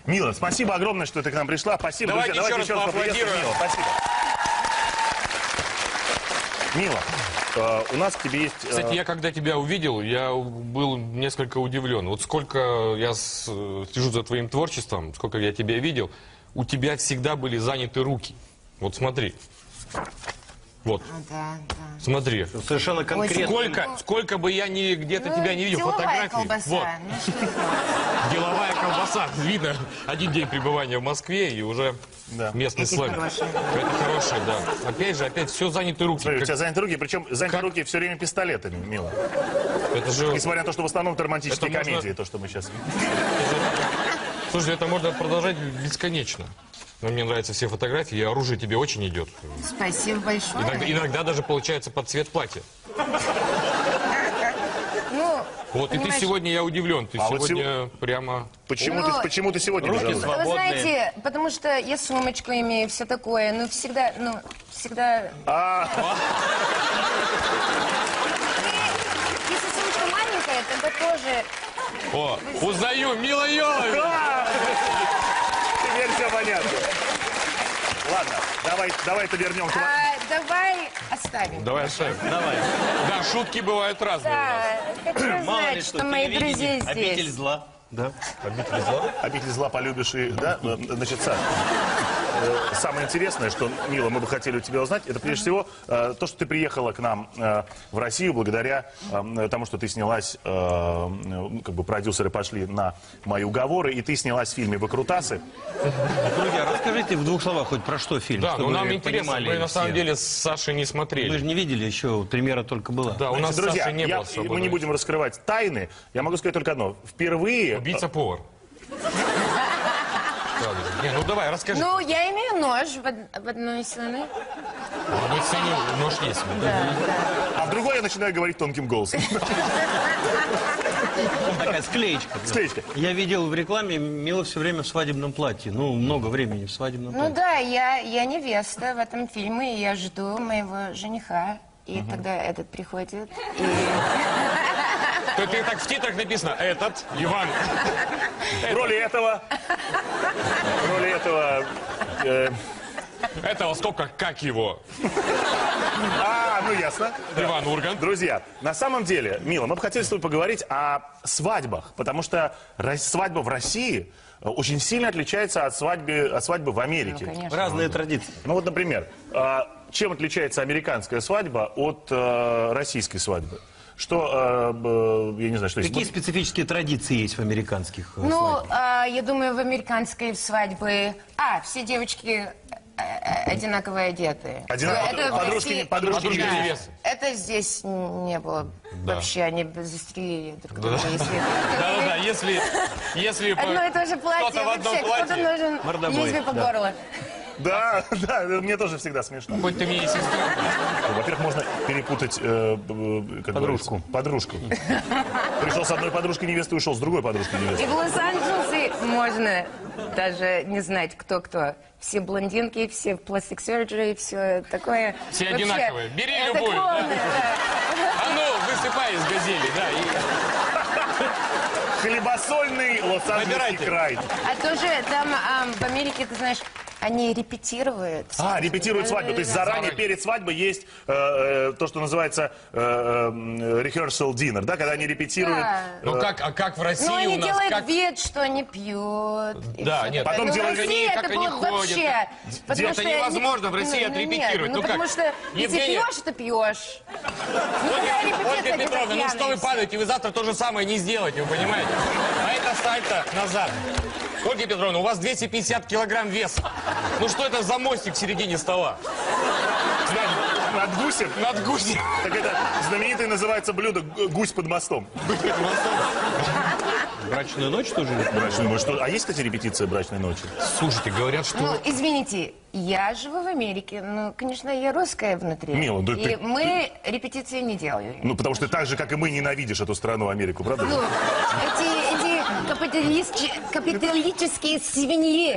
Мила, спасибо огромное, что ты к нам пришла. Спасибо, Давайте друзья. еще раз поаплодируем. Мила, спасибо. Мила, у нас к тебе есть... Кстати, я когда тебя увидел, я был несколько удивлен. Вот сколько я слежу за твоим творчеством, сколько я тебя видел, у тебя всегда были заняты руки. Вот смотри. Вот. Да, да. Смотри. Совершенно конкретно. Сколько бы я где-то тебя не видел, деловая фотографии. колбаса. Вот. Ну, что это? Деловая колбаса. Видно, один день пребывания в Москве и уже местный Эти сленг. хорошие. Это хорошие, да. Опять все заняты руки. Смотри, у тебя заняты руки, причем заняты руки все время пистолетами, Мила. Это же... Несмотря на то, что в основном это романтические Это можно- комедии, то, что мы сейчас... Слушай, это можно продолжать бесконечно. Но мне нравятся все фотографии, и оружие тебе очень идет. Спасибо большое. Иногда даже получается под цвет платья. Ну, Вот, и ты понимаешь, сегодня, я удивлен, ты А вот сегодня прямо... Почему ты сегодня руки без оружия? Вы знаете, потому что я сумочку имею, все такое, ну, всегда... Если сумочка маленькая, тогда тоже... О, узнаю, Мила Йовович! Теперь все понятно. Ладно, давай это вернем. Давай оставим. Давай оставим. Давай. Да, шутки бывают разные у нас. Да, хочу Мало ли знать, что, что мои друзья обитель здесь. зла. Да. Обитель зла полюбишь и... Да? Значит, Саш, самое интересное, что, Мила, мы бы хотели у тебя узнать, это прежде всего то, что ты приехала к нам в Россию благодаря тому, что ты снялась, как бы продюсеры пошли на мои уговоры, и ты снялась в фильме «Выкрутасы». Друзья, расскажите в двух словах хоть про что фильм, Да, чтобы ну нам вы интересно, понимали мы на самом все. деле с Сашей не Вы же смотрели. не видели еще, премьера только была. Да, у нас Значит, друзья, Саши не было с собой. мы не будем раскрывать тайны, я могу сказать только одно. Впервые... Убийца-повар. Не, ну давай, расскажи. Ну, я имею нож в одной стороне. В одной сцене нож есть. А в другой я начинаю говорить тонким голосом. Такая склеечка. Склеечка. Я видел в рекламе Мила все время в свадебном платье. Ну, много времени в свадебном Ну платье. да, я невеста в этом фильме, и я жду моего жениха. И тогда этот приходит, и... Ты так в титрах написано, этот, Иван. В роли этого... Этого столько, как его. Ну ясно. Иван Ургант. Друзья, на самом деле, Мила, мы бы хотели с тобой поговорить о свадьбах, потому что свадьба в России очень сильно отличается от свадьбы в Америке. Ну, конечно. Разные традиции. Ну вот, например, чем отличается американская свадьба от российской свадьбы? Что, я не знаю, что есть. Какие специфические традиции есть в американских Ну, свадьбах? я думаю, в американской свадьбе... все девочки одинаково одеты. Это в России- Подружки Подружки невесты. невесты. Это здесь не было. Вообще, они застрелили друг друга. Да-да-да, если Одно и то же платье. кто-то в одном Вообще, кто-то платье, нужен мордобой, лезвие по да. горло. Да, мне тоже всегда смешно. хоть ты мне и сестра. Во-первых, можно перепутать подружку. Подружку. Пришел с одной подружкой невесты, ушел с другой подружкой И невесты. в Лос-Анджелесе можно даже не знать, кто-кто. Все блондинки, все в пластик surgery, все такое. Все Вообще, одинаковые. Бери это любую, да. клоуны, да. А ну, высыпай из газели, да. Хлебосольный Лос-Анджелесский Выбирайте. край. А тоже там в Америке, ты знаешь, они репетируют. Репетируют свадьбу. То есть заранее, перед свадьбой есть то, что называется rehearsal dinner, да, когда они репетируют. Да. Ну как в России Ну, они у нас... делают как... вид, что они пьют. и Да, всё нет, такое. потом Ну, в делают России как это они было ходят. вообще. Потому Это что невозможно в России нет, отрепетировать. Ну, Ну, потому как? что если Евгения- пьешь, то пьешь. Ольга Петровна, ну что вы падаете? Вы завтра то же самое не сделаете, вы понимаете? А это сальто назад. Ольга Петровна, у вас 250 килограмм веса. Ну что это за мостик в середине стола? Над гусем. Над гусем. Так это знаменитое называется блюдо «Гусь под мостом». Брачную ночь тоже? Брачную ночь. А есть, кстати, репетиция брачной ночи? Слушайте, говорят, что... Ну, извините, я живу в Америке, ну, конечно, я русская внутри. Мила, да и ты- мы репетиции не делаем. Ну, потому что ты так же, как и мы, ненавидишь эту страну, Америку, правда? Ну, эти капиталистические свиньи.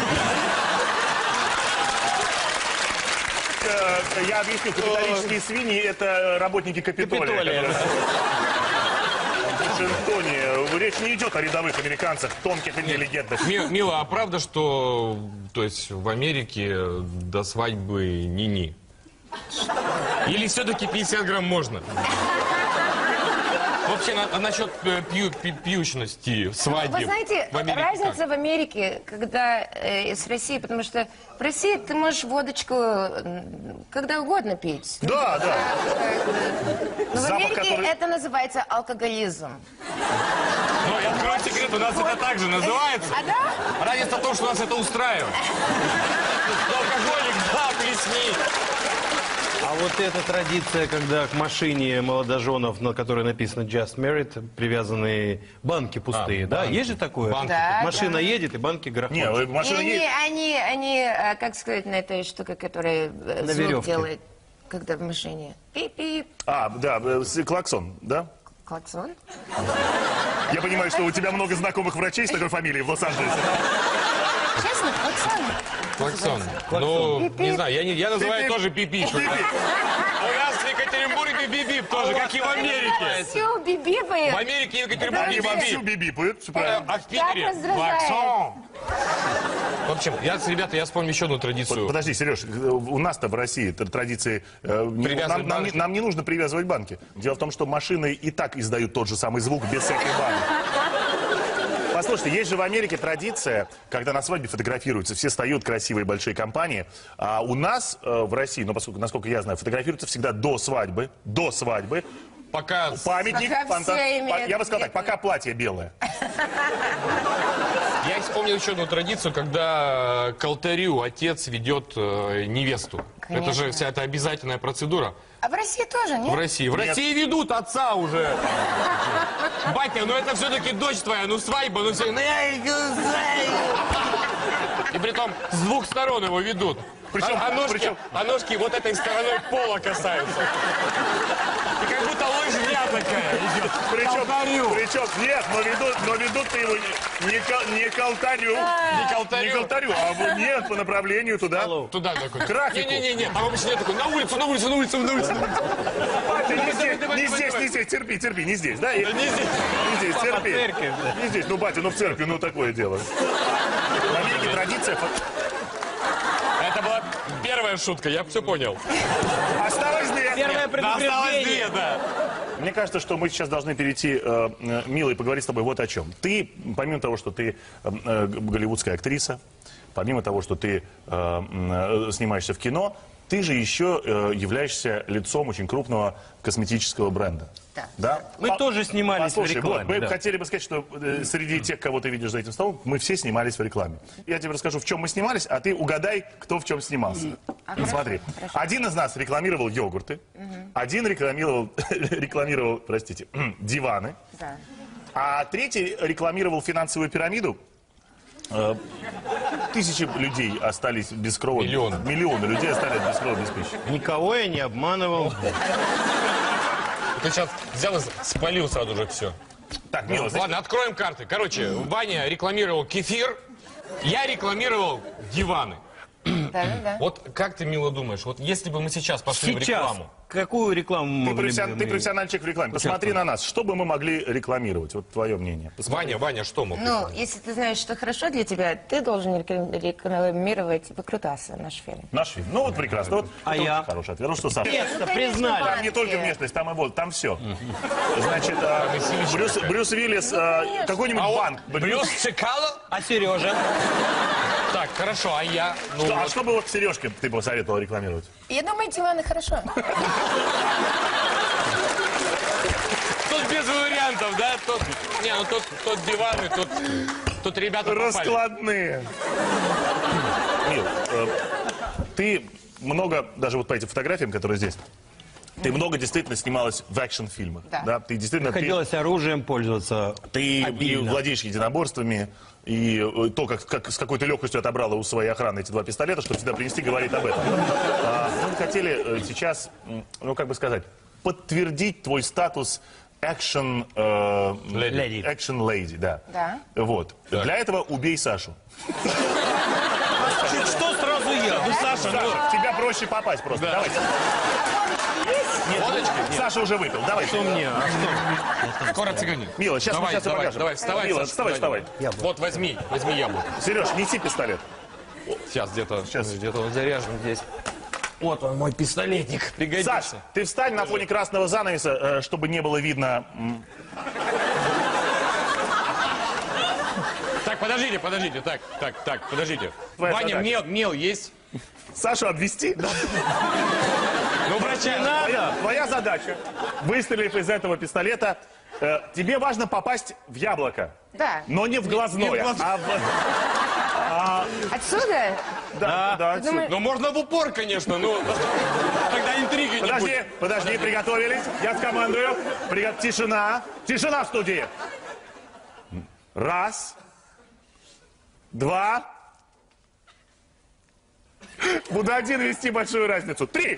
Я объясню, капиталистические свиньи — это работники Капитолия. Капитолия. которые- Вашингтоне. Речь не идет о рядовых американцах, тонких интеллигентных. Мила, а правда, что то есть в Америке до свадьбы ни-ни? Или все-таки 50 грамм можно? Вообще, насчет пьющности в свадьбе. Вы знаете, в Америке разница как? в Америке, когда с Россией, потому что в России ты можешь водочку когда угодно пить. Да, да. Но в Запах, Америке который- это называется алкоголизм. Ну, я открою секрет, у нас это так же называется. А да? Разница в том, что нас это устраивает. Алкоголик, да, плесни. А вот эта традиция, когда к машине молодоженов, на которой написано «Just Married», привязаны банки пустые, да? банки. Есть же такое? Банки. Да, Машина едет, и банки Не, грохочут. машина И не... они, как сказать, на этой штуке, которая звук веревке. делает, когда в машине. Пип-пип. А, да, клаксон, да? Клаксон? Я понимаю, что у тебя много знакомых врачей с такой фамилией в Лос-Анджелесе. Честно, клаксон. Клаксон. Ну, не знаю, я называю Пип-пип. тоже пипи. У нас в Екатеринбурге бибип тоже, как и в Америке. Все, бибипает. В Америке и в Екатеринбурге Они вовсю бибип. бибипают, все правильно. А в Питере раздражает. клаксон. В общем, ребята, я вспомню еще одну традицию. Подожди, Сереж, у нас-то в России традиции... Привязывать банки? Нам не нужно привязывать банки. Дело в том, что машины и так издают тот же самый звук без всяких банок. Послушайте, есть же в Америке традиция, когда на свадьбе фотографируются, все встают, красивые большие компании. А у нас в России, ну, поскольку, насколько я знаю, фотографируются всегда до свадьбы. До свадьбы. Пока... Памятник, Пока фонтан. все имеют Я бы сказал так, где-то. пока платье белое. Я вспомнил еще одну традицию, когда к алтарю отец ведет невесту. Конечно. Это же вся эта обязательная процедура А в России тоже, нет? в России. В России ведут отца уже. Батя, ну это все-таки дочь твоя, ну свадьба, ну все. И притом с двух сторон его ведут. Причем- а ножки вот этой стороной пола касаются. И как будто лыжня такая идет. Причем, нет, но ведут-то его не к алтарю. Не к Не к алтарю. алтарю, а вот нет, по направлению туда. Туда такой. Графику. Не-не-не, там обычно такой, на улицу. Батя, не здесь, давай, не давай, здесь, давай. не здесь, терпи, не здесь, да? Не здесь. Не здесь, терпи. церковь, да. Не здесь, ну, батя, ну в церкви, ну такое дело. В Америке традиция... Это была первая шутка, я все понял. Осталось две. Первое Осталось две, предупреждение. да. Мне кажется, что мы сейчас должны перейти, Мила, и поговорить с тобой вот о чем. Ты, помимо того, что ты голливудская актриса, помимо того, что ты снимаешься в кино, ты же еще являешься лицом очень крупного косметического бренда. Да. Да? Мы тоже снимались в Послушай, рекламе, вот, мы да. хотели бы сказать, что среди тех, кого ты видишь за этим столом, мы все снимались в рекламе. Я тебе расскажу, в чем мы снимались, а ты угадай, кто в чем снимался. Смотри, один из нас рекламировал йогурты, один рекламировал, простите, диваны, Да. а третий рекламировал финансовую пирамиду. Тысячи людей остались без крова. Миллионы людей остались без крова, без пищи. Никого я не обманывал. Ты сейчас взял и спалил сразу же все. Так, Мила, значит, Ладно, откроем карты. Короче, Ваня рекламировал кефир, я рекламировал диваны. Да. Вот как ты, Мила, думаешь, вот если бы мы сейчас пошли в Сейчас. рекламу, Какую рекламу мы ты могли бы... профессиональный человек в рекламе. Посмотри на нас. Что бы мы могли рекламировать? Вот твое мнение. Посмотри. Ваня, что мог? Ну, если ты знаешь, что хорошо для тебя, ты должен рекламировать «Выкрутасы», наш фильм. Наш фильм. Ну вот прекрасно. Вот, А это я? очень хороший ответ. Ну что, Саша? Наконец-то конечно, признали. Ваня. Там не только внешность, там и вот, там все. Значит, Брюс Уиллис, какой-нибудь банк. Брюс Цикало? А Сережа? Так, хорошо, а я? Ну, А вот. что бы вот Сережке ты посоветовал рекламировать? Я думаю, диваны хорошо. Тут без вариантов, да? Тут диваны, тут ребята попали. Раскладные. Мил, ты много, даже вот по этим фотографиям, которые здесь, ты много действительно снималась в экшн-фильмах. Да. Ты действительно... Приходилось оружием пользоваться. Ты и обильно. владеешь единоборствами, и то, как с какой ты легкостью отобрала у своей охраны эти два пистолета, чтобы сюда принести, говорит об этом. Мы хотели сейчас, ну как бы сказать, подтвердить твой статус экшн Леди. леди, да. Да. Вот. Для этого убей Сашу. Что сразу я? Ну, Саша, ну... Тебя проще попасть просто. Давай. Водочки? Саша уже выпил. Давай. Что мне? А что? Скоро цыгане. Мила, сейчас мы сейчас покажем. Давай, вставай, Мила, Саша, вставай, вставай. Вот, возьми яблоко. Сереж, неси пистолет. Сейчас где-то Сейчас. он заряжен здесь. Вот он, мой пистолетик. Пригодится. Саш, ты встань на фоне красного занавеса, чтобы не было видно. Так, подождите. Так, подождите. Твоя Ваня, задача. мел есть? Сашу обвести? Ну, врача надо. Твоя задача, выстрелив из этого пистолета, тебе важно попасть в яблоко. Да. Но не в глазное, а в... Отсюда? Да, да. Ты думаешь- Ну, можно в упор, конечно, но тогда интриги не будет. Подожди, приготовились. Я скомандую. Тишина. Тишина в студии. Раз. Два. Буду один вести большую разницу. Три.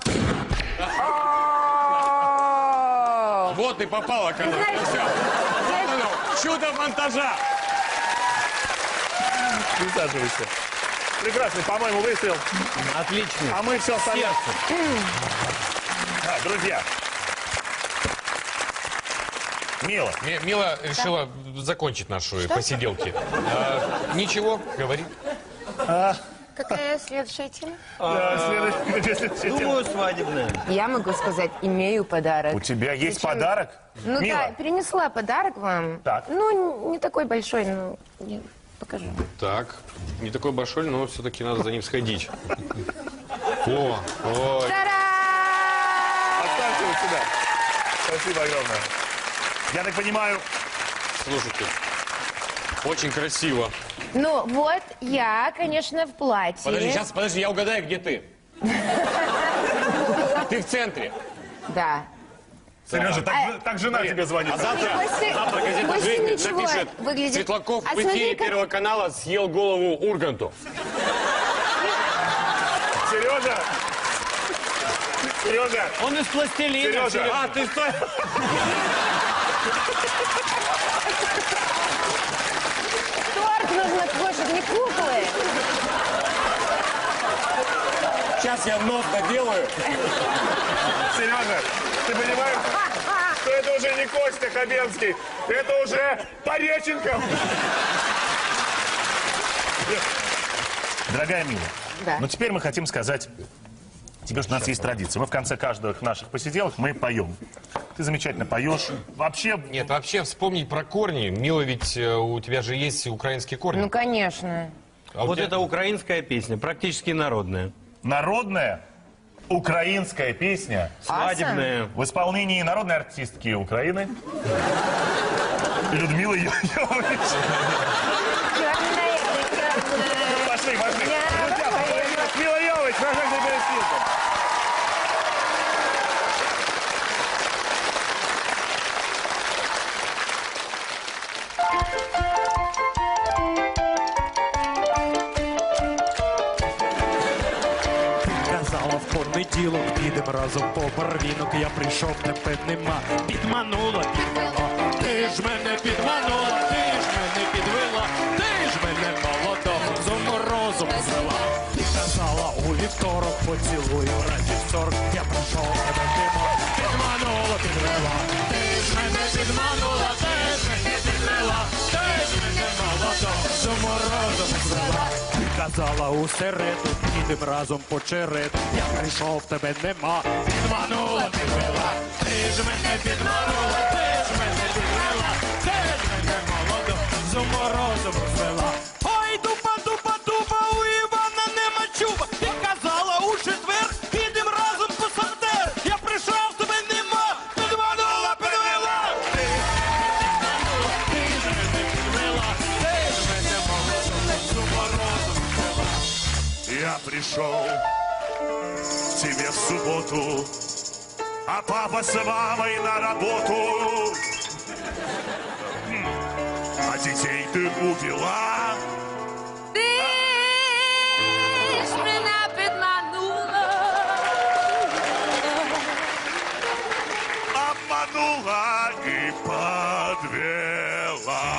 О, Вот и попало, оказывается. Знаешь, Всё. Вот оно, чудо монтажа. Присаживайся. Прекрасный, по-моему, выстрел. Отличный. А мы все остальное. Сердце. Да, друзья. Мила. Мила решила закончить наши посиделки. Ничего, говори. какая следующая тема? Следующая тема. Думаю, свадебная. Я могу сказать, имею подарок. У тебя есть Зачем? подарок? Ну Мила. да, перенесла подарок вам. Так. Ну, не такой большой, но я покажу. Так, не такой большой, но все-таки надо за ним сходить. О, ой. Та-дам! Оставьте у себя. Спасибо огромное. Я так понимаю, Слушайте, очень красиво. Ну, вот я, конечно, в платье. Подожди, я угадаю, где ты. Ты в центре. Да. Сережа, так жена тебе звонит. А завтра После- газета после «Жизнь» ничего напишет: выглядит- Светлаков А в эфире смотри, как- Первого канала съел голову Урганту. Сережа! Сережа! Он из пластилина. Сережа! А, ты стой! Торт нужно кушать, не куклы. Сейчас я нос доделаю. Сережа, ты понимаешь, что это уже не Костя Хабенский, это уже Пореченков. Дорогая Мила, Да. ну теперь мы хотим сказать тебе, что у нас есть традиция. Мы в конце каждых наших посиделок мы поем. Ты замечательно поешь. Вообще, Нет, вообще вспомнить про корни. Мила, ведь у тебя же есть украинские корни. Ну, конечно. А у Вот тебя- это украинская песня, практически народная. народная украинская песня Свадебная. в исполнении народной артистки Украины Людмилы Йовович. Пошли. Друзья, Людмила Йовович, рождение Берестинка. Казала в понеділок, підем разом по барвінок. Я прийшов, тебе нема. Підманула, підвела. Ти ж мене підманула, ти ж мене підвела, ти ж мене молодого з морозом звела. Ти казала у вівторок, поцілую раді в сорок. Я прийшов, тебе нема. Підманула, підвела. Ти ж мене підманула, ти ж мене підвела, ти ж мене молодого з морозом звела. Ти казала у середу, підем разом по череду. Я прийшов, тебе нема. Підманула, підвела. Ти ж мене підманула, ти ж мене підвела, ти ж мене молодо з морозом звела. Ой, дупа, у Івана нема чуба. Ти казала у четвер, підем разом по сортер. Я прийшов, тебе нема. Підманула, підвела. Ти ж мене підвела, ти ж мене молодо з морозом звела. Я пришел к тебе в субботу, а папа с мамой на работу. А детей ты увела. Ти ж мене підманула. Обманула и подвела.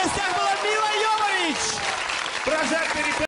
гостях була Міла Йовович! Прожектор